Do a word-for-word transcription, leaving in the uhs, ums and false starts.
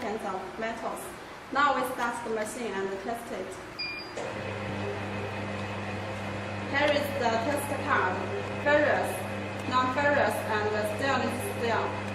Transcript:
kinds of metals. Now we start the machine and test it. Here is the test card, ferrous, non-ferrous, and stainless steel.